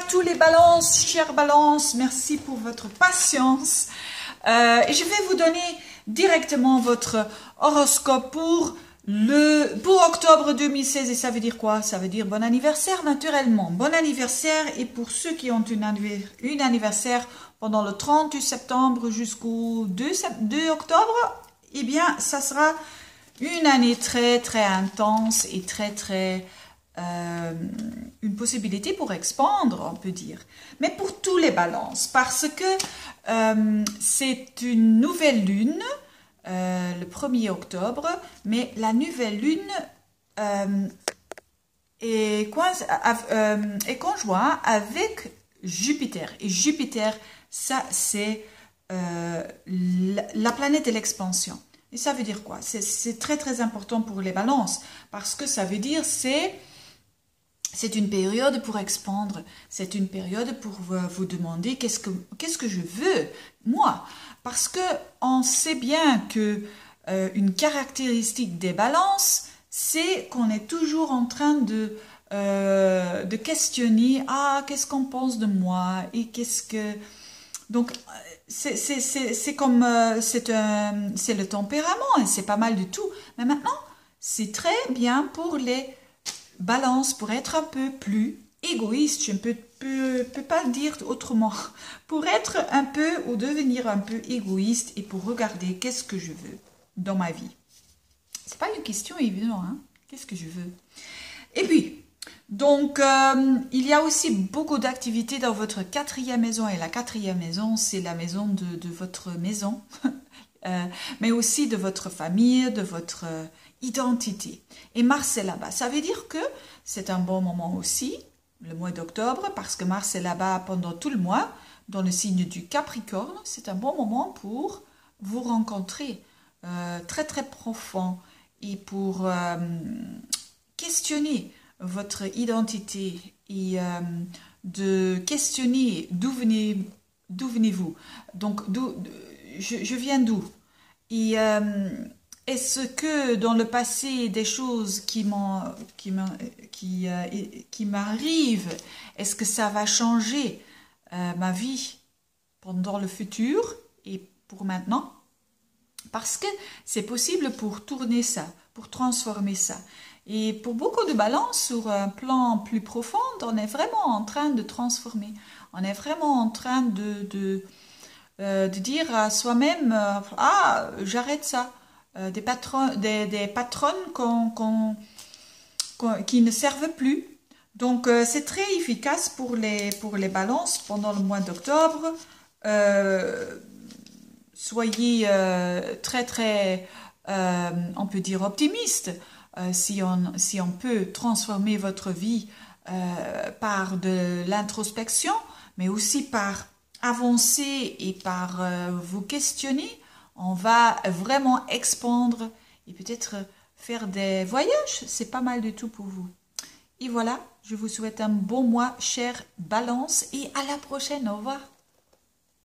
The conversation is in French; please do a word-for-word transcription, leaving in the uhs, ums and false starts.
tous les balances, chères balances, merci pour votre patience. Euh, et je vais vous donner directement votre horoscope pour, le, pour octobre deux mille seize. Et ça veut dire quoi? Ça veut dire bon anniversaire naturellement. Bon anniversaire, et pour ceux qui ont une, une anniversaire pendant le trente septembre jusqu'au deux octobre, eh bien ça sera une année très très intense et très très... Euh, une possibilité pour expandre, on peut dire. Mais pour tous les balances, parce que euh, c'est une nouvelle lune, euh, le premier octobre, mais la nouvelle lune euh, est, coince, euh, est conjoint avec Jupiter. Et Jupiter, ça c'est euh, la, la planète de l'expansion. Et ça veut dire quoi? C'est très très important pour les balances, parce que ça veut dire c'est... C'est une période pour expandre, c'est une période pour vous demander qu'est-ce que, qu'est-ce que je veux, moi. Parce qu'on sait bien que euh, une caractéristique des balances, c'est qu'on est toujours en train de, euh, de questionner, ah, qu'est-ce qu'on pense de moi et qu'est-ce que... Donc, c'est comme, euh, c'est le tempérament et c'est pas mal du tout. Mais maintenant, c'est très bien pour les... Balance, pour être un peu plus égoïste, je ne peux, peux, peux pas le dire autrement, pour être un peu ou devenir un peu égoïste et pour regarder qu'est-ce que je veux dans ma vie. C'est pas une question évidente, hein? Qu'est-ce que je veux? Et puis, donc, euh, il y a aussi beaucoup d'activités dans votre quatrième maison, et la quatrième maison, c'est la maison de, de votre maison, euh, mais aussi de votre famille, de votre... Euh, identité. Et Mars est là-bas. Ça veut dire que c'est un bon moment aussi, le mois d'octobre, parce que Mars est là-bas pendant tout le mois, dans le signe du Capricorne. C'est un bon moment pour vous rencontrer, euh, très très profond, et pour euh, questionner votre identité et euh, de questionner d'où venez, d'où venez-vous. Donc, je, je viens d'où? Et... Euh, Est-ce que dans le passé, des choses qui m'arrivent, qui, euh, qui m'arrivent, est-ce que ça va changer euh, ma vie pendant le futur et pour maintenant? Parce que c'est possible pour tourner ça, pour transformer ça. Et pour beaucoup de balances, sur un plan plus profond, on est vraiment en train de transformer. On est vraiment en train de, de, euh, de dire à soi-même, euh, ah, j'arrête ça. Euh, des, patrons, des, des patronnes qu'on, qu'on, qu'on, qui ne servent plus. Donc, euh, c'est très efficace pour les, pour les balances pendant le mois d'octobre. Euh, soyez euh, très, très, euh, on peut dire, optimiste. Euh, si, on, si on peut transformer votre vie euh, par de l'introspection, mais aussi par avancer et par euh, vous questionner, on va vraiment expandre et peut-être faire des voyages. C'est pas mal du tout pour vous. Et voilà, je vous souhaite un bon mois, chère Balance, et à la prochaine. Au revoir.